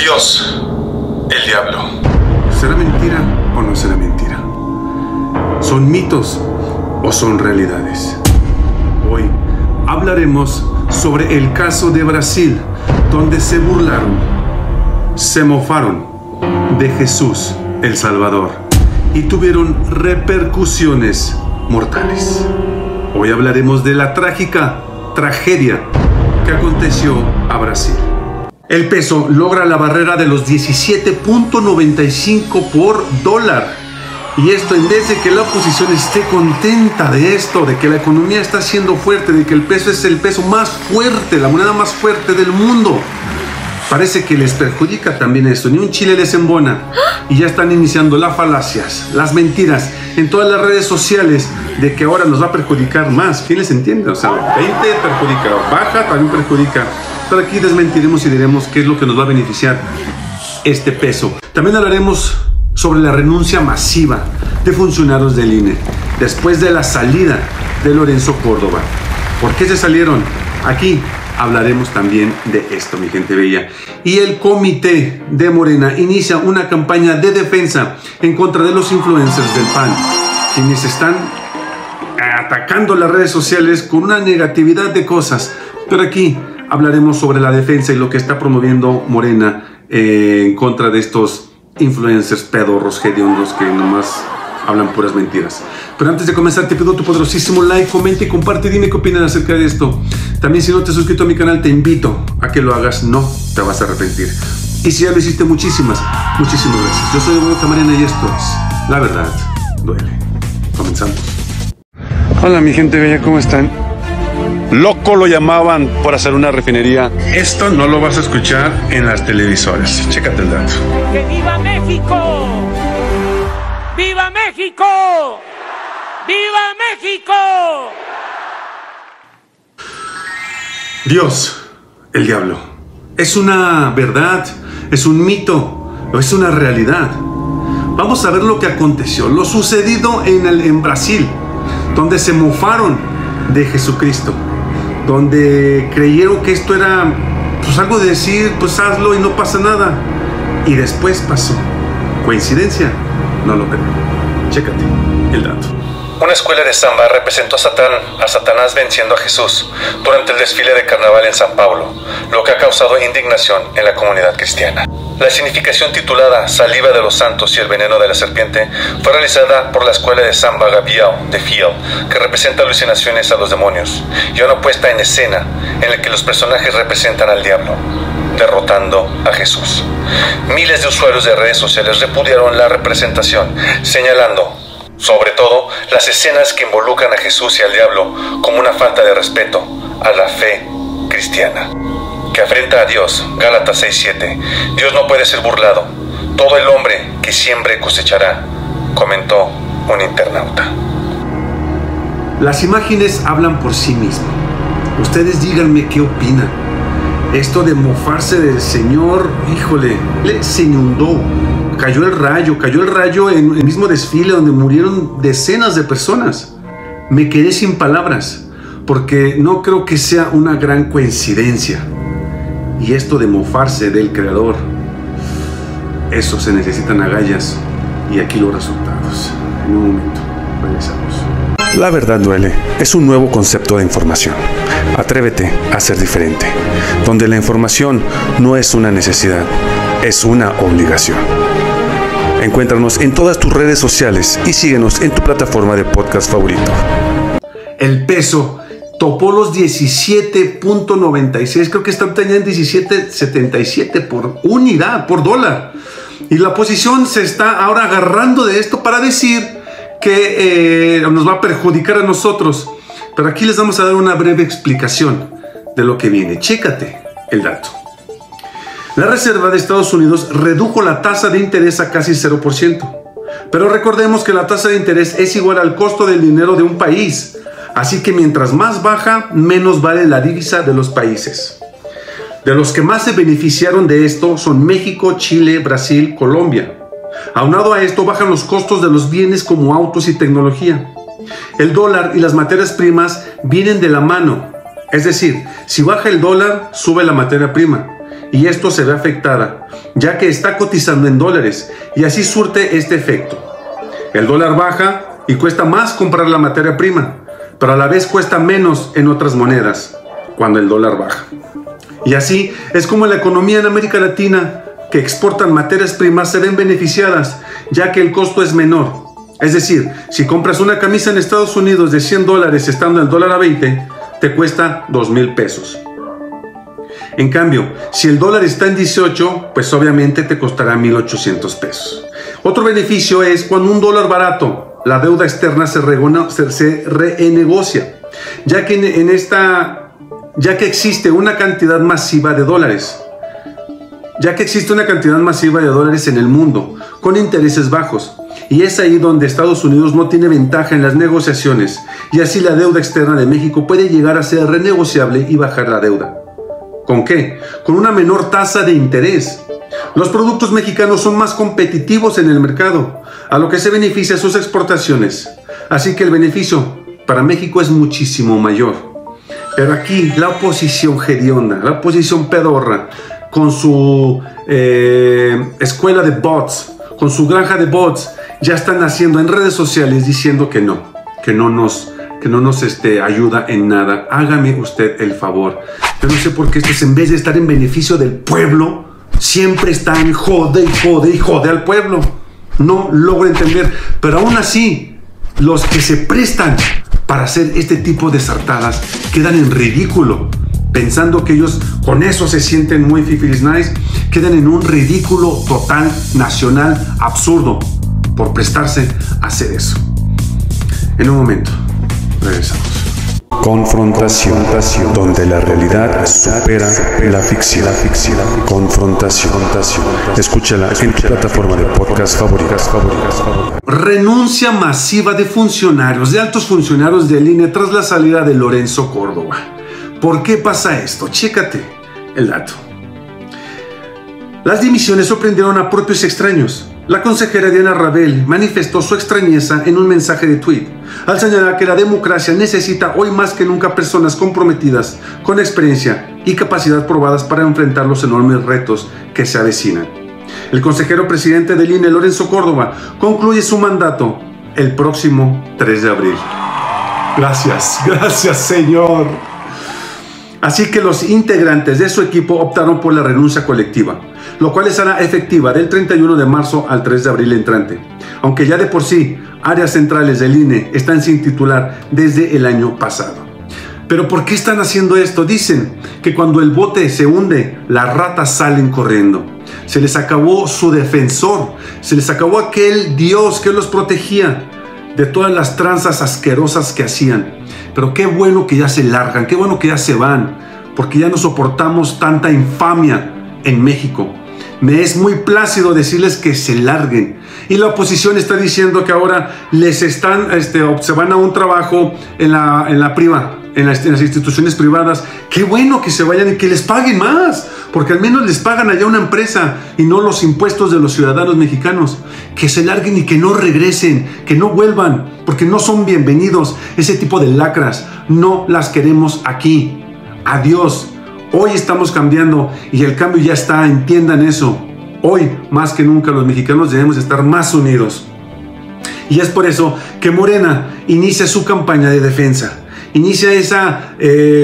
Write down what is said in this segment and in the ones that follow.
Dios, el diablo. ¿Será mentira o no será mentira? ¿Son mitos o son realidades? Hoy hablaremos sobre el caso de Brasil, donde se burlaron, se mofaron de Jesús, el Salvador, y tuvieron repercusiones mortales. Hoy hablaremos de la trágica tragedia que aconteció a Brasil. El peso logra la barrera de los 17.95 por dólar. Y esto en vez de que la oposición esté contenta de esto, de que la economía está siendo fuerte, de que el peso es el peso más fuerte, la moneda más fuerte del mundo. Parece que les perjudica también esto. Ni un chile les embona. Y ya están iniciando las falacias, las mentiras en todas las redes sociales de que ahora nos va a perjudicar más. ¿Quién les entiende? O sea, 20 perjudica, baja también perjudica. Pero aquí desmentiremos y diremos qué es lo que nos va a beneficiar este peso. También hablaremos sobre la renuncia masiva de funcionarios del INE después de la salida de Lorenzo Córdoba. ¿Por qué se salieron? Aquí hablaremos también de esto, mi gente bella. Y el comité de Morena inicia una campaña de defensa en contra de los influencers del PAN, quienes están atacando las redes sociales con una negatividad de cosas. Pero aquí hablaremos sobre la defensa y lo que está promoviendo Morena en contra de estos influencers pedorros, hediondos, que nomás hablan puras mentiras. Pero antes de comenzar te pido tu poderosísimo like, comenta y comparte. Dime qué opinas acerca de esto. También, si no te has suscrito a mi canal, te invito a que lo hagas. No te vas a arrepentir. Y si ya lo hiciste, muchísimas gracias. Yo soy Eduardo Camarena y esto es La Verdad Duele. Comenzamos. Hola mi gente bella, ¿cómo están? Loco lo llamaban por hacer una refinería. Esto no lo vas a escuchar en las televisoras. Chécate el dato. ¡Que viva México! ¡Viva México! ¡Viva México! Dios, el diablo. ¿Es una verdad? ¿Es un mito? ¿O es una realidad? Vamos a ver lo que aconteció, lo sucedido en Brasil, donde se mofaron de Jesucristo, donde creyeron que esto era pues algo de decir, pues hazlo y no pasa nada. Y después pasó. ¿Coincidencia? No lo creo. Chécate el dato. Una escuela de samba representó a Satanás venciendo a Jesús durante el desfile de carnaval en San Paulo, lo que ha causado indignación en la comunidad cristiana. La significación titulada Saliva de los Santos y el veneno de la serpiente fue realizada por la escuela de samba Gavião de Fiel, que representa alucinaciones a los demonios, y una puesta en escena en la que los personajes representan al diablo, derrotando a Jesús. Miles de usuarios de redes sociales repudiaron la representación, señalando sobre todo las escenas que involucran a Jesús y al diablo como una falta de respeto a la fe cristiana, que afrenta a Dios. Gálatas 6:7. Dios no puede ser burlado. Todo el hombre que siembre cosechará, comentó un internauta. Las imágenes hablan por sí mismas. Ustedes díganme qué opinan. Esto de mofarse del Señor, híjole, se inundó. Cayó el rayo en el mismo desfile donde murieron decenas de personas. Me quedé sin palabras, porque no creo que sea una gran coincidencia. Y esto de mofarse del Creador, eso se necesitan agallas. Y aquí los resultados. En un momento, regresamos. La verdad duele es un nuevo concepto de información. Atrévete a ser diferente, donde la información no es una necesidad, es una obligación. Encuéntranos en todas tus redes sociales y síguenos en tu plataforma de podcast favorito. El peso topó los 17.96, creo que está obteniendo en 17.77 por unidad, por dólar. Y la oposición se está ahora agarrando de esto para decir que nos va a perjudicar a nosotros. Pero aquí les vamos a dar una breve explicación de lo que viene. Chécate el dato. La Reserva de Estados Unidos redujo la tasa de interés a casi 0%. Pero recordemos que la tasa de interés es igual al costo del dinero de un país. Así que mientras más baja, menos vale la divisa de los países. De los que más se beneficiaron de esto son México, Chile, Brasil, Colombia. Aunado a esto, bajan los costos de los bienes como autos y tecnología. El dólar y las materias primas vienen de la mano. Es decir, si baja el dólar, sube la materia prima. y esto se ve afectada, ya que está cotizando en dólares y así surte este efecto. El dólar baja y cuesta más comprar la materia prima, pero a la vez cuesta menos en otras monedas cuando el dólar baja. Y así es como la economía en América Latina, que exportan materias primas, se ven beneficiadas, ya que el costo es menor. Es decir, si compras una camisa en Estados Unidos de $100 estando el dólar a 20, te cuesta 2,000 pesos. En cambio, si el dólar está en 18, pues obviamente te costará 1,800 pesos. Otro beneficio es cuando un dólar barato, la deuda externa se renegocia, ya que existe una cantidad masiva de dólares. En el mundo, con intereses bajos. Y es ahí donde Estados Unidos no tiene ventaja en las negociaciones, y así la deuda externa de México puede llegar a ser renegociable y bajar la deuda. ¿Con qué? Con una menor tasa de interés. Los productos mexicanos son más competitivos en el mercado, a lo que se beneficia sus exportaciones. Así que el beneficio para México es muchísimo mayor. Pero aquí la oposición hedionda, la oposición pedorra, con su escuela de bots, con su granja de bots, ya están haciendo en redes sociales diciendo que no nos ayuda en nada. Hágame usted el favor. Yo no sé por qué estos, en vez de estar en beneficio del pueblo, siempre están jode al pueblo. No logro entender. Pero aún así, los que se prestan para hacer este tipo de sartadas quedan en ridículo, pensando que ellos con eso se sienten muy fifiris nice. Quedan en un ridículo total, nacional, absurdo, por prestarse a hacer eso. En un momento, regresamos. Confrontación, donde la realidad supera la ficción. Confrontación. Escúchala en tu plataforma de podcast favoritas. Renuncia masiva de funcionarios, de altos funcionarios del INE tras la salida de Lorenzo Córdoba. ¿Por qué pasa esto? Chécate el dato. Las dimisiones sorprendieron a propios extraños. La consejera Diana Rabel manifestó su extrañeza en un mensaje de tweet, al señalar que la democracia necesita hoy más que nunca personas comprometidas, con experiencia y capacidad probadas para enfrentar los enormes retos que se avecinan. El consejero presidente del INE, Lorenzo Córdoba, concluye su mandato el próximo 3 de abril. Gracias, señor. Así que los integrantes de su equipo optaron por la renuncia colectiva, lo cual será efectiva del 31 de marzo al 3 de abril entrante, aunque ya de por sí áreas centrales del INE están sin titular desde el año pasado. ¿Pero por qué están haciendo esto? Dicen que cuando el bote se hunde, las ratas salen corriendo. Se les acabó su defensor, se les acabó aquel Dios que los protegía de todas las tranzas asquerosas que hacían. Pero qué bueno que ya se largan, qué bueno que ya se van, porque ya no soportamos tanta infamia en México. Me es muy plácido decirles que se larguen. Y la oposición está diciendo que ahora se van a un trabajo en las instituciones privadas. Qué bueno que se vayan y que les paguen más, porque al menos les pagan allá una empresa y no los impuestos de los ciudadanos mexicanos. Que se larguen y que no regresen, que no vuelvan, porque no son bienvenidos. Ese tipo de lacras no las queremos aquí. Adiós. Hoy estamos cambiando y el cambio ya está, entiendan eso. Hoy, más que nunca, los mexicanos debemos estar más unidos. Y es por eso que Morena inicia su campaña de defensa. Inicia esa,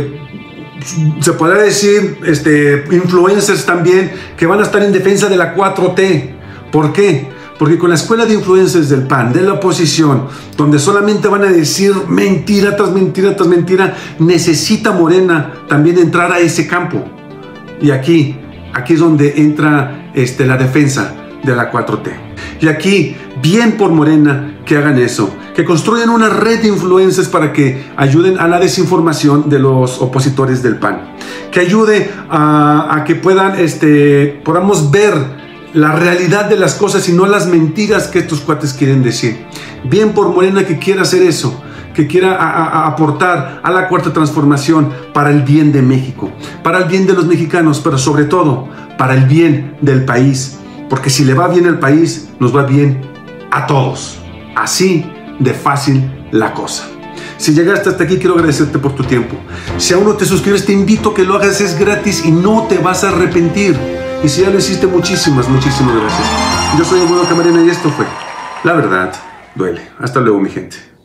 se podrá decir, influencers también, que van a estar en defensa de la 4T. ¿Por qué? Porque con la escuela de influencers del PAN, de la oposición, donde solamente van a decir mentira tras mentira tras mentira, necesita Morena también entrar a ese campo. Y aquí es donde entra la defensa de la 4T. Y aquí, bien por Morena que hagan eso, que construyan una red de influencers para que ayuden a la desinformación de los opositores del PAN, que ayude a que podamos ver la realidad de las cosas y no las mentiras que estos cuates quieren decir. Bien por Morena que quiera hacer eso, que quiera aportar a la cuarta transformación para el bien de México, para el bien de los mexicanos, pero sobre todo para el bien del país, porque si le va bien al país, nos va bien a todos. Así de fácil la cosa. Si llegaste hasta aquí, quiero agradecerte por tu tiempo. Si aún no te suscribes, te invito a que lo hagas, es gratis y no te vas a arrepentir. Y si ya lo hiciste, muchísimas gracias. Yo soy Eduardo Camarena y esto fue La Verdad Duele. Hasta luego, mi gente.